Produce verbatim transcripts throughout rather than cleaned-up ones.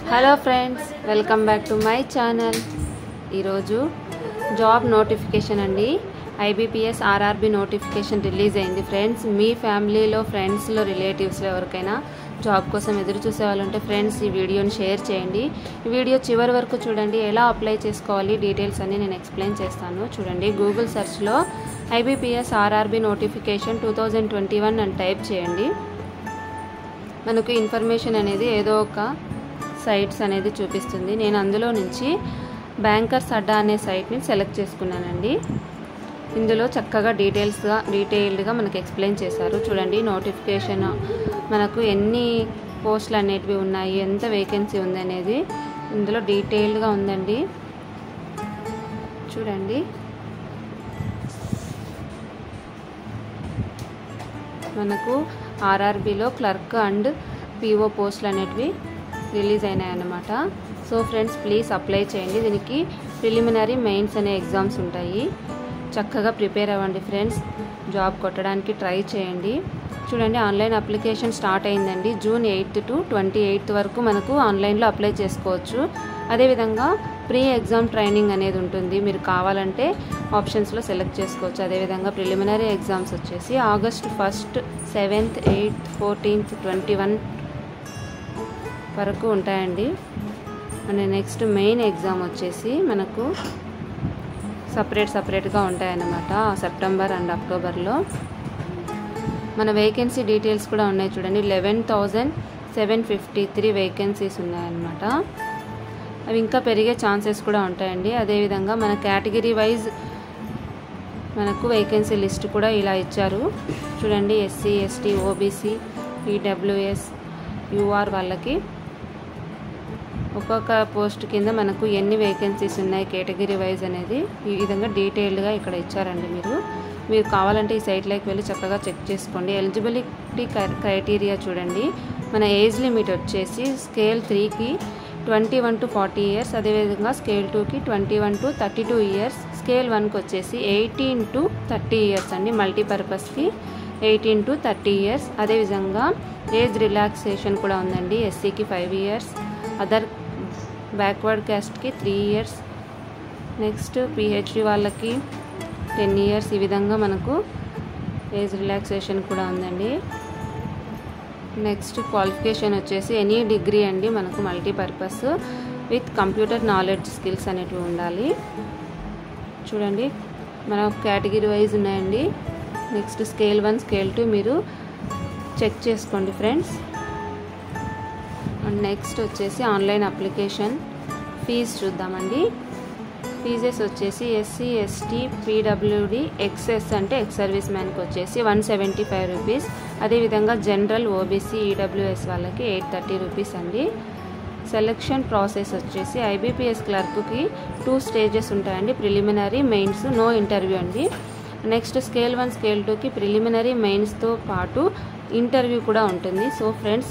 Hello friends, welcome back to my channel. ఈరోజు job notification అండి. IBPS RRB notification release అయింది friends. మీ ఫ్యామిలీలో, ఫ్రెండ్స్లో, రిలేటివ్స్లో ఎవరికైనా జాబ్ కోసం ఎదురు చూసే వాళ్ళు ఉంటే ఫ్రెండ్స్ ఈ వీడియోని షేర్ చేయండి. ఈ వీడియో చివరి వరకు చూడండి. ఎలా అప్లై చేసుకోవాలి డీటెయిల్స్ అన్ని నేను ఎక్స్ప్లెయిన్ చేస్తాను. చూడండి, గూగుల్ సెర్చ్లో IBPS RRB notification two thousand twenty one అని టైప్ చేయండి. మనకు ఇన్ఫర్మేషన్ అనేది ఏదో ఒక సైట్స్ అనేది చూపిస్తుంది. నేను అందులో నుంచి బ్యాంకర్స్ అడ్డా అనే సైట్ని సెలెక్ట్ చేసుకున్నానండి. ఇందులో చక్కగా డీటెయిల్స్గా డీటెయిల్డ్గా మనకు ఎక్స్ప్లెయిన్ చేశారు. చూడండి, నోటిఫికేషన్ మనకు ఎన్ని పోస్టులు అనేటివి ఉన్నాయి, ఎంత వేకెన్సీ ఉంది అనేది ఇందులో డీటెయిల్డ్గా ఉందండి. చూడండి, మనకు ఆర్ఆర్బీలో క్లర్క్ అండ్ పీఓ పోస్టులు అనేటివి రిలీజ్ అయినాయి అన్నమాట. సో ఫ్రెండ్స్, ప్లీజ్ అప్లై చేయండి. దీనికి ప్రిలిమినరీ, మెయిన్స్ అనే ఎగ్జామ్స్ ఉంటాయి. చక్కగా ప్రిపేర్ అవ్వండి ఫ్రెండ్స్. జాబ్ కొట్టడానికి ట్రై చేయండి. చూడండి, ఆన్లైన్ అప్లికేషన్ స్టార్ట్ అయిందండి. June eighth to twenty eighth వరకు మనకు ఆన్లైన్లో అప్లై చేసుకోవచ్చు. అదేవిధంగా ప్రీ ఎగ్జామ్ ట్రైనింగ్ అనేది ఉంటుంది. మీరు కావాలంటే ఆప్షన్స్లో సెలెక్ట్ చేసుకోవచ్చు. అదేవిధంగా ప్రిలిమినరీ ఎగ్జామ్స్ వచ్చేసి August first, seventh, eighth, fourteenth, twenty one వరకు ఉంటాయండి. అండ్ నెక్స్ట్ మెయిన్ ఎగ్జామ్ వచ్చేసి మనకు సపరేట్ సపరేట్గా ఉంటాయన్నమాట. సెప్టెంబర్ అండ్ అక్టోబర్లో మన వేకెన్సీ డీటెయిల్స్ కూడా ఉన్నాయి. చూడండి, eleven thousand seven fifty three vacancies ఉన్నాయన్నమాట. అవి ఇంకా పెరిగే ఛాన్సెస్ కూడా ఉంటాయండి. అదేవిధంగా మన కేటగిరీ వైజ్ మనకు వేకెన్సీ లిస్ట్ కూడా ఇలా ఇచ్చారు. చూడండి, SC, ST, OBC, EWS, UR వాళ్ళకి ఒక్కొక్క పోస్ట్ కింద మనకు ఎన్ని వేకెన్సీస్ ఉన్నాయి కేటగిరీ వైజ్ అనేది ఈ విధంగా డీటెయిల్డ్గా ఇక్కడ ఇచ్చారండి. మీరు మీరు కావాలంటే ఈ సైట్లోకి వెళ్ళి చక్కగా చెక్ చేసుకోండి. ఎలిజిబిలిటీ క్రైటీరియా చూడండి, మన ఏజ్ లిమిట్ వచ్చేసి స్కేల్ త్రీకి twenty one to forty years, అదేవిధంగా స్కేల్ టూకి twenty one to thirty two years, scale వన్కి వచ్చేసి ఎయిటీన్ టు థర్టీ ఇయర్స్ అండి. మల్టీపర్పస్కి ఎయిటీన్ టు థర్టీ ఇయర్స్. అదేవిధంగా ఏజ్ రిలాక్సేషన్ కూడా ఉందండి. ఎస్సీకి ఫైవ్ ఇయర్స్, అదర్ బ్యాక్వర్డ్ క్యాస్ట్కి త్రీ ఇయర్స్, నెక్స్ట్ పిహెచ్డి వాళ్ళకి టెన్ ఇయర్స్. ఈ విధంగా మనకు ఏజ్ రిలాక్సేషన్ కూడా ఉందండి. నెక్స్ట్ క్వాలిఫికేషన్ వచ్చేసి ఎనీ డిగ్రీ అండి. మనకు multipurpose with computer knowledge skills అనేటివి ఉండాలి. చూడండి, మన కేటగిరీ వైజ్ ఉన్నాయండి. Next scale one, scale two మీరు చెక్ చేసుకోండి ఫ్రెండ్స్. అండ్ నెక్స్ట్ వచ్చేసి ఆన్లైన్ అప్లికేషన్ ఫీజు చూద్దామండి. ఫీజెస్ వచ్చేసి ఎస్సీ, ఎస్టీ, పీడబ్ల్యూడి, ఎక్స్ఎస్ అంటే ఎక్స్ సర్వీస్ మ్యాన్కి వచ్చేసి వన్ సెవెంటీ ఫైవ్ రూపీస్. అదేవిధంగా జనరల్, ఓబీసీ, ఈడబ్ల్యూఎస్ వాళ్ళకి ఎయిట్ థర్టీ రూపీస్ అండి. సెలెక్షన్ ప్రాసెస్ వచ్చేసి ఐబీపీఎస్ క్లర్క్కి టూ స్టేజెస్ ఉంటాయండి. ప్రిలిమినరీ, మెయిన్స్, నో ఇంటర్వ్యూ అండి. నెక్స్ట్ స్కేల్ వన్, స్కేల్ టూకి ప్రిలిమినరీ, మెయిన్స్తో పాటు ఇంటర్వ్యూ కూడా ఉంటుంది. సో ఫ్రెండ్స్,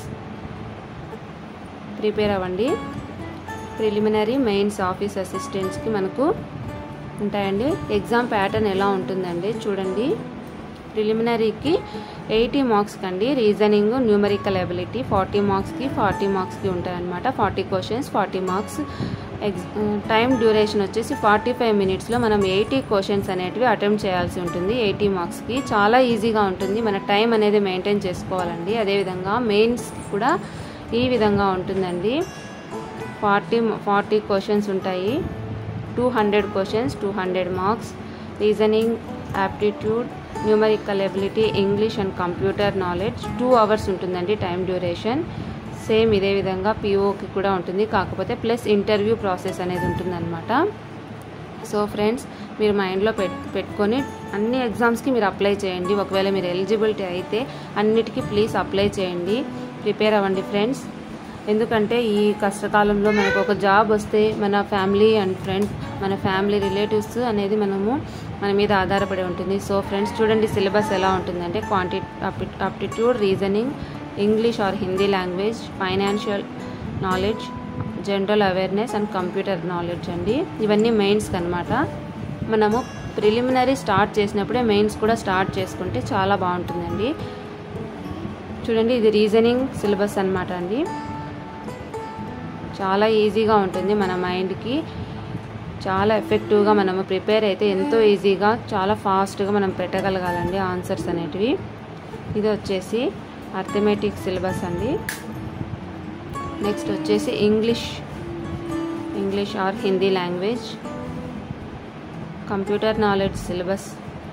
ప్రిపేర్ అవ్వండి. ప్రిలిమినరీ, మెయిన్స్, ఆఫీస్ అసిస్టెంట్స్కి మనకు ఉంటాయండి. ఎగ్జామ్ ప్యాటర్న్ ఎలా ఉంటుందండి చూడండి. ప్రిలిమినరీకి ఎయిటీ మార్క్స్కి అండి. రీజనింగ్, న్యూమరికల్ ఎబిలిటీ ఫార్టీ మార్క్స్కి ఫార్టీ మార్క్స్కి ఉంటాయన్నమాట. Forty questions, forty marks. ఎగ్జ్ టైం డ్యూరేషన్ వచ్చేసి ఫార్టీ ఫైవ్ మినిట్స్లో మనం ఎయిటీ క్వశ్చన్స్ అనేటివి అటెంప్ట్ చేయాల్సి ఉంటుంది. ఎయిటీ మార్క్స్కి చాలా ఈజీగా ఉంటుంది. మన టైం అనేది మెయింటైన్ చేసుకోవాలండి. అదేవిధంగా మెయిన్స్కి కూడా ఈ విధంగా ఉంటుందండి. ఫార్టీ ఫార్టీ క్వశ్చన్స్ ఉంటాయి. Two hundred questions, two hundred marks. Reasoning, aptitude, numerical ability, English and computer knowledge two hours ఉంటుందండి టైం డ్యూరేషన్. సేమ్ ఇదే విధంగా పీఓకి కూడా ఉంటుంది, కాకపోతే ప్లస్ ఇంటర్వ్యూ ప్రాసెస్ అనేది ఉంటుందన్నమాట. సో ఫ్రెండ్స్, మీరు మైండ్లో పెట్ పెట్టుకొని అన్ని ఎగ్జామ్స్కి మీరు అప్లై చేయండి. ఒకవేళ మీరు ఎలిజిబిలిటీ అయితే అన్నిటికీ ప్లీజ్ అప్లై చేయండి. ప్రిపేర్ అవ్వండి ఫ్రెండ్స్. ఎందుకంటే ఈ కష్టకాలంలో మనకు ఒక జాబ్ వస్తే మన ఫ్యామిలీ అండ్ ఫ్రెండ్స్, మన ఫ్యామిలీ రిలేటివ్స్ అనేది మనము మన మీద ఆధారపడి ఉంటుంది. సో ఫ్రెండ్స్, చూడండి సిలబస్ ఎలా ఉంటుందంటే quanti aptitude, reasoning, English or Hindi language, financial knowledge, general awareness and computer knowledge అండి. ఇవన్నీ మెయిన్స్కి అనమాట. మనము ప్రిలిమినరీ స్టార్ట్ చేసినప్పుడే మెయిన్స్ కూడా స్టార్ట్ చేసుకుంటే చాలా బాగుంటుందండి. చూడండి ఇది రీజనింగ్ సిలబస్ అన్నమాట అండి. చాలా ఈజీగా ఉంటుంది. మన మైండ్కి చాలా ఎఫెక్టివ్గా మనము ప్రిపేర్ అయితే ఎంతో ఈజీగా చాలా ఫాస్ట్గా మనం పెట్టగలగాలండి ఆన్సర్స్ అనేటివి. ఇది వచ్చేసి అర్థమెటిక్ సిలబస్ అండి. నెక్స్ట్ వచ్చేసి English English or Hindi language, computer knowledge syllabus,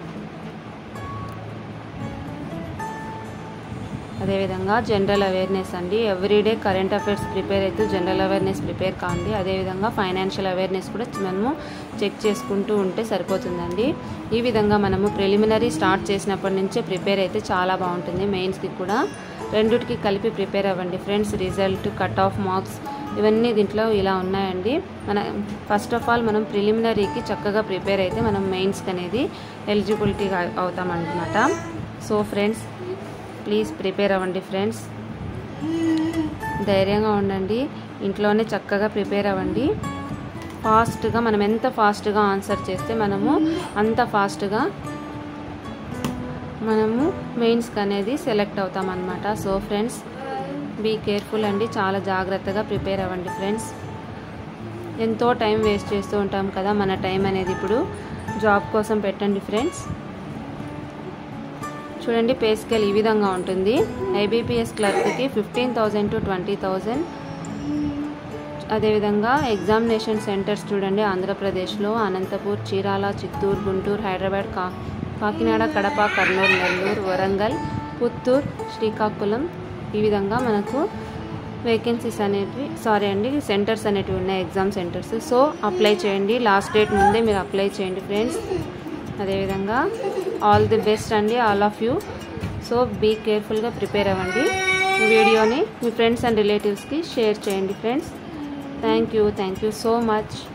అదేవిధంగా జనరల్ అవేర్నెస్ అండి. ఎవ్రీడే కరెంట్ అఫైర్స్ ప్రిపేర్ అయితే జనరల్ అవేర్నెస్ ప్రిపేర్ కాండి. అదేవిధంగా ఫైనాన్షియల్ అవేర్నెస్ కూడా మనము చెక్ చేసుకుంటూ ఉంటే సరిపోతుందండి. ఈ విధంగా మనము ప్రిలిమినరీ స్టార్ట్ చేసినప్పటి నుంచే ప్రిపేర్ అయితే చాలా బాగుంటుంది. మెయిన్స్కి కూడా రెండుటికి కలిపి ప్రిపేర్ అవ్వండి friends. Result, cut off marks ఇవన్నీ దీంట్లో ఇలా ఉన్నాయండి. మన ఫస్ట్ ఆఫ్ ఆల్ మనం ప్రిలిమినరీకి చక్కగా ప్రిపేర్ అయితే మనం మెయిన్స్కి అనేది ఎలిజిబిలిటీ అవుతామన్నమాట. సో ఫ్రెండ్స్ ప్లీజ్ ప్రిపేర్ అవ్వండి ఫ్రెండ్స్. ధైర్యంగా ఉండండి, ఇంట్లోనే చక్కగా ప్రిపేర్ అవ్వండి. ఫాస్ట్గా మనం ఎంత ఫాస్ట్గా ఆన్సర్ చేస్తే మనము అంత ఫాస్ట్గా మనము మెయిన్స్కి అనేది సెలెక్ట్ అవుతాం అన్నమాట. సో ఫ్రెండ్స్ బీ కేర్ఫుల్ అండి, చాలా జాగ్రత్తగా ప్రిపేర్ అవ్వండి ఫ్రెండ్స్. ఎంతో టైం వేస్ట్ చేస్తూ ఉంటాం కదా, మన టైం అనేది ఇప్పుడు జాబ్ కోసం పెట్టండి ఫ్రెండ్స్. చూడండి పే స్కేల్ ఈ విధంగా ఉంటుంది. ఐబీపీఎస్ క్లర్క్కి fifteen thousand to twenty thousand. అదేవిధంగా ఎగ్జామినేషన్ సెంటర్స్ చూడండి, ఆంధ్రప్రదేశ్లో అనంతపూర్, చీరాల, చిత్తూరు, గుంటూరు, హైదరాబాద్, కా కాకినాడ, కడప, కర్నూలు, నెల్లూరు, వరంగల్, పుత్తూరు, శ్రీకాకుళం. ఈ విధంగా మనకు వేకెన్సీస్ అనేటివి సారీ అండి సెంటర్స్ అనేటివి ఉన్నాయి, ఎగ్జామ్ సెంటర్స్. సో అప్లై చేయండి, లాస్ట్ డేట్ ముందే మీరు అప్లై చేయండి ఫ్రెండ్స్. అదేవిధంగా ఆల్ ది బెస్ట్ అండి all of you. So be కేర్ఫుల్గా ప్రిపేర్ అవ్వండి. వీడియోని మీ ఫ్రెండ్స్ అండ్ రిలేటివ్స్కి షేర్ చేయండి friends. Thank you thank you so much.